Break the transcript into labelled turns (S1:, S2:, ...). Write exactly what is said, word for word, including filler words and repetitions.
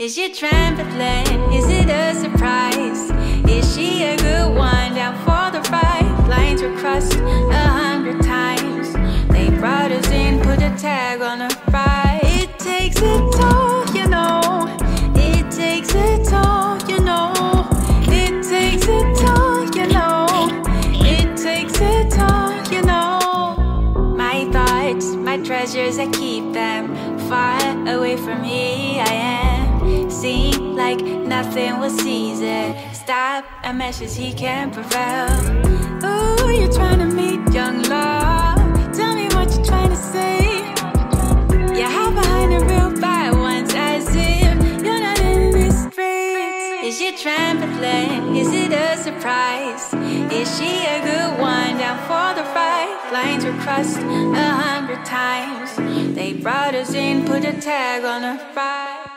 S1: Is your trampoline? Is it a surprise? Is she a good one down for the ride? Lines were crossed a hundred times. They brought us in, put a tag on the ride. It takes a toll, you know. It takes a toll, you know. It takes a toll, you know. It takes a toll, you know. My thoughts, my treasures, I keep them far away from me. I am seem like nothing will seize it. Stop a message he can't prevail. Ooh, you're trying to meet young love. Tell me what you're trying to say. You hide behind the real bad ones as if you're not in this race. Is your trampoline? Is it a surprise? Is she a good one down for the ride? Lines were crossed a hundred times. They brought us in, put a tag on the ride.